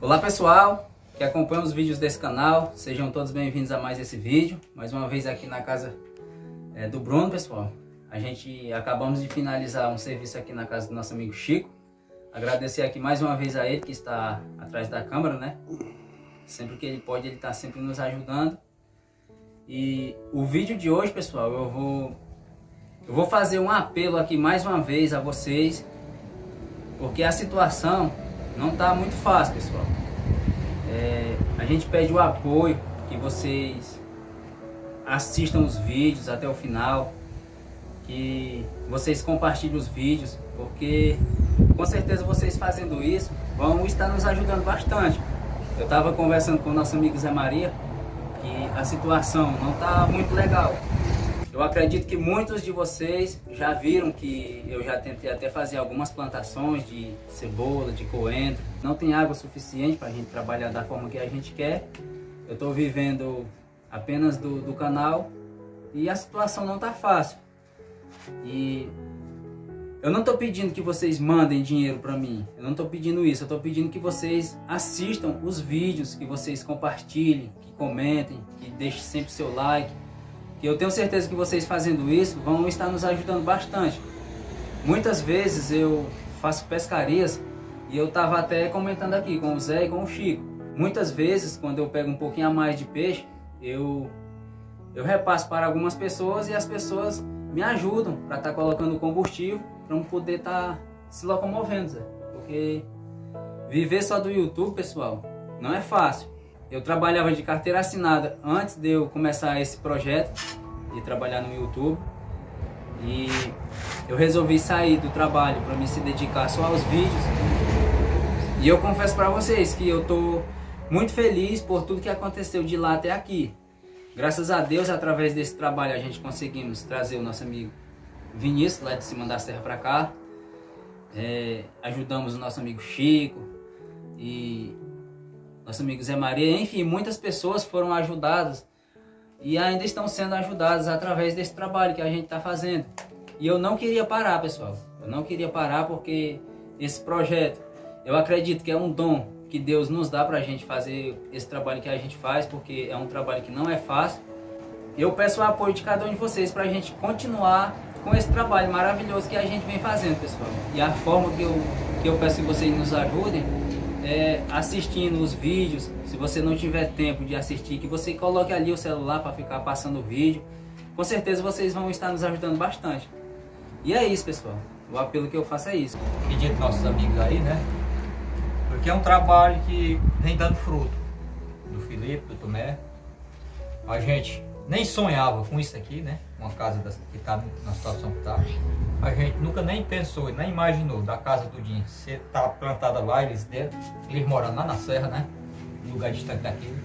Olá pessoal, que acompanham os vídeos desse canal, sejam todos bem-vindos a mais esse vídeo. Mais uma vez aqui na casa do Bruno, pessoal. Acabamos de finalizar um serviço aqui na casa do nosso amigo Chico. Agradecer aqui mais uma vez a ele que está atrás da câmera, né? Sempre que ele pode, ele está sempre nos ajudando. E o vídeo de hoje, pessoal, eu vou fazer um apelo aqui mais uma vez a vocês, porque a situação não está muito fácil, pessoal. A gente pede o apoio, que vocês assistam os vídeos até o final, que vocês compartilhem os vídeos, porque com certeza vocês fazendo isso vão estar nos ajudando bastante. Eu estava conversando com o nosso amigo Zé Maria, que a situação não está muito legal. Eu acredito que muitos de vocês já viram que eu já tentei até fazer algumas plantações de cebola, de coentro. Não tem água suficiente para a gente trabalhar da forma que a gente quer. Eu estou vivendo apenas do canal e a situação não está fácil. E eu não estou pedindo que vocês mandem dinheiro para mim. Eu não estou pedindo isso. Eu estou pedindo que vocês assistam os vídeos, que vocês compartilhem, que comentem, que deixem sempre seu like. Que eu tenho certeza que vocês fazendo isso vão estar nos ajudando bastante. Muitas vezes eu faço pescarias e eu estava até comentando aqui com o Zé e com o Chico. Muitas vezes, quando eu pego um pouquinho a mais de peixe, eu repasso para algumas pessoas e as pessoas me ajudam para estar colocando combustível para eu poder estar se locomovendo, Zé. Porque viver só do YouTube, pessoal, não é fácil. Eu trabalhava de carteira assinada antes de eu começar esse projeto de trabalhar no YouTube. E eu resolvi sair do trabalho para me se dedicar só aos vídeos. E eu confesso para vocês que eu estou muito feliz por tudo que aconteceu de lá até aqui. Graças a Deus, através desse trabalho, a gente conseguimos trazer o nosso amigo Vinícius, lá de cima da serra para cá. Ajudamos o nosso amigo Chico e nosso amigo Zé Maria, enfim, muitas pessoas foram ajudadas e ainda estão sendo ajudadas através desse trabalho que a gente está fazendo. E eu não queria parar, pessoal. Eu não queria parar porque esse projeto, eu acredito que é um dom que Deus nos dá para a gente fazer esse trabalho que a gente faz, porque é um trabalho que não é fácil. Eu peço o apoio de cada um de vocês para a gente continuar com esse trabalho maravilhoso que a gente vem fazendo, pessoal. E a forma que eu peço que vocês nos ajudem assistindo os vídeos. Se você não tiver tempo de assistir, que você coloque ali o celular para ficar passando o vídeo. Com certeza vocês vão estar nos ajudando bastante. E é isso, pessoal. O apelo que eu faço é isso. Pedir para nossos amigos aí, né? Porque é um trabalho que vem dando fruto. Do Felipe, do Tomé. A gente nem sonhava com isso aqui, né? Uma casa que está na situação que está. A gente nunca nem pensou, nem imaginou da casa do Dinho ser tá plantada lá, eles dentro, eles morando lá na serra, né? Um lugar distante daquele.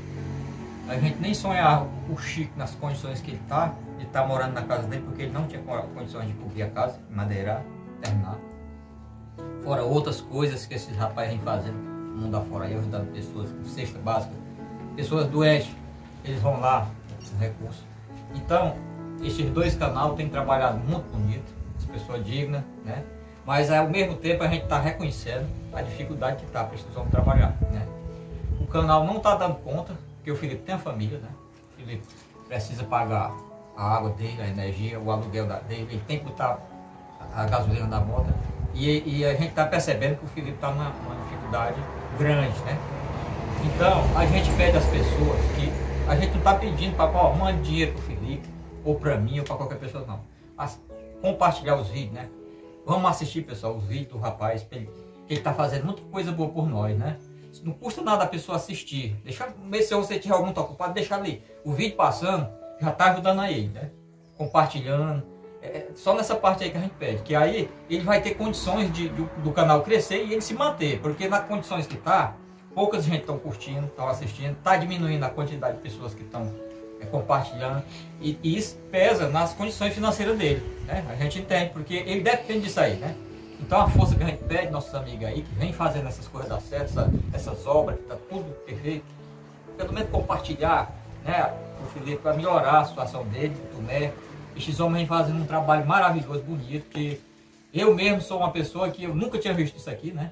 A gente nem sonhava o Chico nas condições que ele está, de estar morando na casa dele, porque ele não tinha condições de cobrir a casa, madeirar, terminar. Fora outras coisas que esses rapazes vêm fazendo, mundo afora aí, ajudando pessoas com cesta básica, pessoas doentes, eles vão lá com recursos. Então, esses dois canais têm trabalhado muito bonito, as pessoas dignas, né? Mas ao mesmo tempo a gente está reconhecendo a dificuldade que está, precisamos trabalhar, né? O canal não está dando conta, porque o Felipe tem a família, né? O Felipe precisa pagar a água dele, a energia, o aluguel dele, ele tem que botar a gasolina da moto. E a gente está percebendo que o Felipe está numa dificuldade grande, né? Então, a gente pede às pessoas que a gente não está pedindo para mande dinheiro para o Felipe, ou para mim, ou para qualquer pessoa, não. Mas compartilhar os vídeos, né? Vamos assistir, pessoal, os vídeos do rapaz, que ele está fazendo muita coisa boa por nós, né? Não custa nada a pessoa assistir. Deixa, se você estiver muito ocupado, deixa ali. O vídeo passando, já está ajudando a ele, né? Compartilhando. Só nessa parte aí que a gente pede. Que aí ele vai ter condições do canal crescer e ele se manter. Porque nas condições que está, poucas gente estão curtindo, estão assistindo. Está diminuindo a quantidade de pessoas que estão compartilhando. E isso pesa nas condições financeiras dele, né? A gente entende, porque ele depende disso aí, né? Então a força que a gente pede, nossos amigos aí, que vem fazendo essas coisas dar certo, essas obras, que está tudo perfeito, pelo menos compartilhar, né, o Felipe, para melhorar a situação dele, do Tomé. Esses homens vêm fazendo um trabalho maravilhoso, bonito, que eu mesmo sou uma pessoa que eu nunca tinha visto isso aqui, né?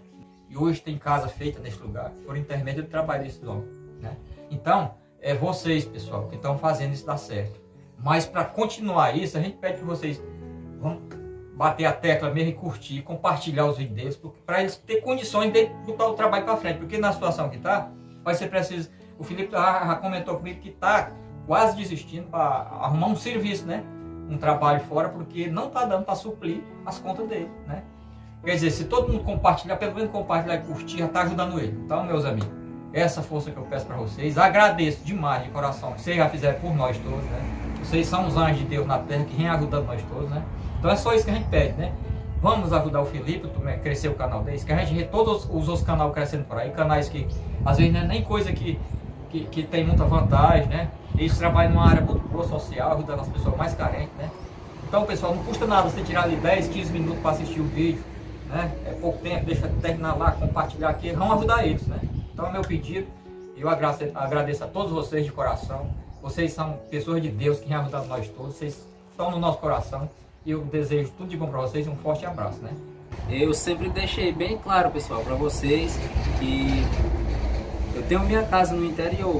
E hoje tem casa feita nesse lugar, por intermédio do trabalho desses homens, né? Então, é vocês, pessoal, que estão fazendo isso dar certo. Mas para continuar isso, a gente pede que vocês vão bater a tecla mesmo e curtir, compartilhar os vídeos deles, para eles terem condições de botar o trabalho para frente. Porque na situação que está, vai ser preciso. O Felipe já comentou comigo que está quase desistindo para arrumar um serviço, né? Um trabalho fora, porque não está dando para suprir as contas dele, né? Quer dizer, se todo mundo compartilhar, pelo menos compartilhar e curtir, já está ajudando ele. Então, meus amigos, essa força que eu peço para vocês, agradeço demais de coração. Vocês já fizeram por nós todos, né? Vocês são os anjos de Deus na terra que vem ajudando nós todos, né? Então é só isso que a gente pede, né? Vamos ajudar o Felipe a crescer o canal dele, que a gente vê todos os outros canais crescendo por aí, canais que às vezes não é nem coisa que tem muita vantagem, né? Eles trabalham numa área muito boa social, ajudando as pessoas mais carentes, né? Então, pessoal, não custa nada você tirar ali 10, 15 minutos para assistir o vídeo, né? É pouco tempo, deixa terminar lá, compartilhar aqui, vamos ajudar eles, né? Então é meu pedido, eu agradeço a todos vocês de coração. Vocês são pessoas de Deus que vêm ajudando nós todos, vocês estão no nosso coração. E eu desejo tudo de bom para vocês e um forte abraço, né? Eu sempre deixei bem claro, pessoal, para vocês que eu tenho minha casa no interior.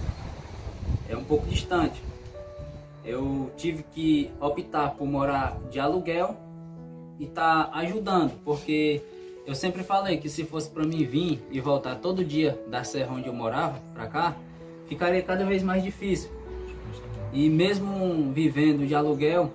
É um pouco distante. Eu tive que optar por morar de aluguel e tá ajudando, porque eu sempre falei que se fosse para mim vir e voltar todo dia da serra onde eu morava para cá, ficaria cada vez mais difícil. E mesmo vivendo de aluguel,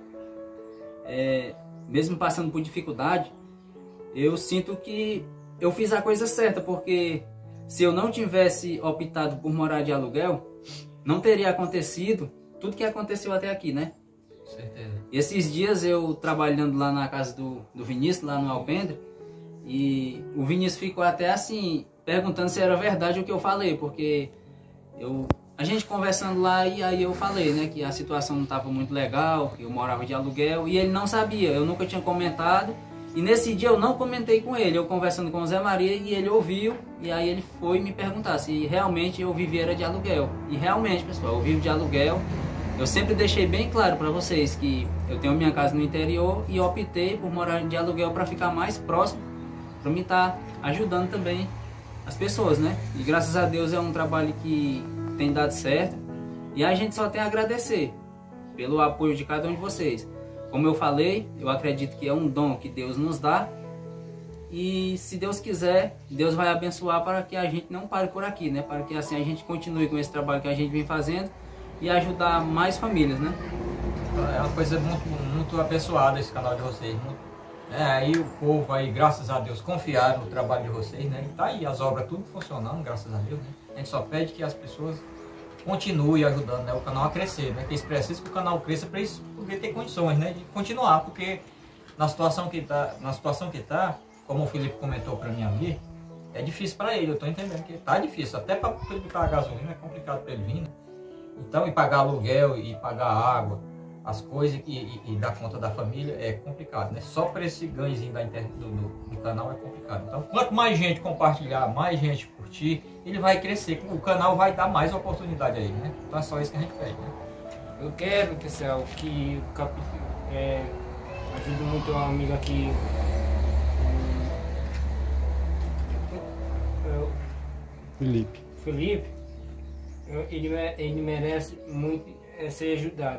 mesmo passando por dificuldade, eu sinto que eu fiz a coisa certa, porque se eu não tivesse optado por morar de aluguel, não teria acontecido tudo que aconteceu até aqui, né? Certeza. Esses dias eu trabalhando lá na casa do Vinícius, lá no Alpendre, e o Vinícius ficou até assim, perguntando se era verdade o que eu falei, porque a gente conversando lá, e aí eu falei, né, que a situação não estava muito legal, que eu morava de aluguel, e ele não sabia, eu nunca tinha comentado, e nesse dia eu não comentei com ele, eu conversando com o Zé Maria, e ele ouviu, e aí ele foi me perguntar se realmente eu vivia de aluguel. E realmente, pessoal, eu vivo de aluguel. Eu sempre deixei bem claro para vocês que eu tenho minha casa no interior e optei por morar de aluguel para ficar mais próximo, para me estar ajudando também as pessoas, né? E graças a Deus é um trabalho que tem dado certo, e a gente só tem a agradecer pelo apoio de cada um de vocês. Como eu falei, eu acredito que é um dom que Deus nos dá, e se Deus quiser, Deus vai abençoar para que a gente não pare por aqui, né? Para que assim a gente continue com esse trabalho que a gente vem fazendo e ajudar mais famílias, né? É uma coisa muito abençoada esse canal de vocês, aí o povo aí, graças a Deus, confiaram no trabalho de vocês, né? E tá aí as obras tudo funcionando, graças a Deus, né? A gente só pede que as pessoas continuem ajudando, né, o canal a crescer, né? Que eles precisam que o canal cresça para eles poderem ter condições, né, de continuar, porque na situação que tá, como o Felipe comentou para mim ali, é difícil para ele, eu tô entendendo que tá difícil, até para ele pagar gasolina é complicado para ele vir, né? Então, e pagar aluguel e pagar água, as coisas e dar conta da família é complicado, né? Só para esse ganhozinho do canal é complicado. Então, quanto mais gente compartilhar, mais gente curtir, ele vai crescer, o canal vai dar mais oportunidade aí, né? Então é só isso que a gente pede, né? Eu quero, pessoal, que o capítulo ajude muito um amigo aqui, Felipe. Ele merece muito ser ajudado.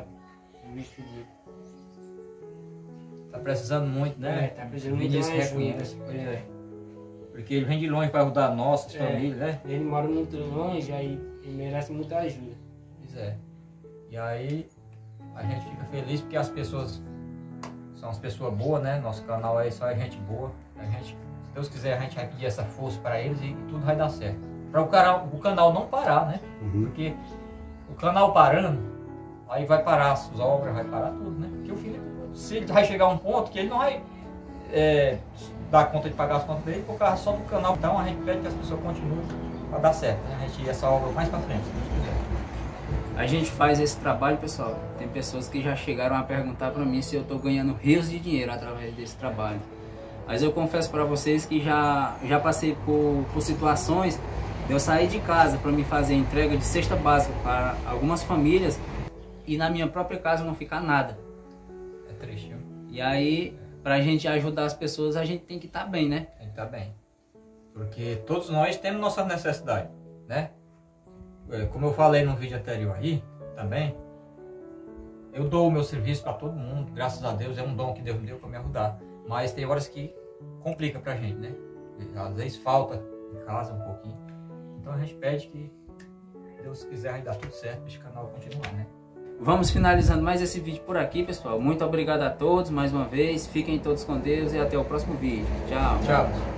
Tá precisando muito, né? Tá precisando muito de ajuda. Pois é. Porque ele vem de longe para ajudar nossas famílias, né? Ele mora muito longe, aí ele merece muita ajuda. Pois é. E aí a gente fica feliz porque as pessoas são as pessoas boas, né? Nosso canal aí só é gente boa. Se Deus quiser, a gente vai pedir essa força para eles e tudo vai dar certo. Para o canal não parar, né? Porque o canal parando, aí vai parar as obras, vai parar tudo, né? Porque o Felipe, se ele vai chegar a um ponto que ele não vai dar conta de pagar as contas dele por causa só do canal. Então a gente pede que as pessoas continuem para dar certo, né? A gente ir essa obra mais para frente, se Deus quiser. A gente faz esse trabalho, pessoal. Tem pessoas que já chegaram a perguntar para mim se eu estou ganhando rios de dinheiro através desse trabalho. Mas eu confesso para vocês que já passei por situações de eu sair de casa para me fazer entrega de cesta básica para algumas famílias e na minha própria casa não ficar nada. É triste, viu? E aí, para a gente ajudar as pessoas, a gente tem que estar bem, né? Tem que estar bem. Porque todos nós temos nossas necessidades, né? Como eu falei no vídeo anterior aí, também, eu dou o meu serviço para todo mundo, graças a Deus, é um dom que Deus me deu para me ajudar. Mas tem horas que complica pra gente, né? Às vezes falta em casa um pouquinho. Então a gente pede que Deus quiser vai dar tudo certo para esse canal continuar, né? Vamos finalizando mais esse vídeo por aqui, pessoal. Muito obrigado a todos mais uma vez. Fiquem todos com Deus e até o próximo vídeo. Tchau. Tchau.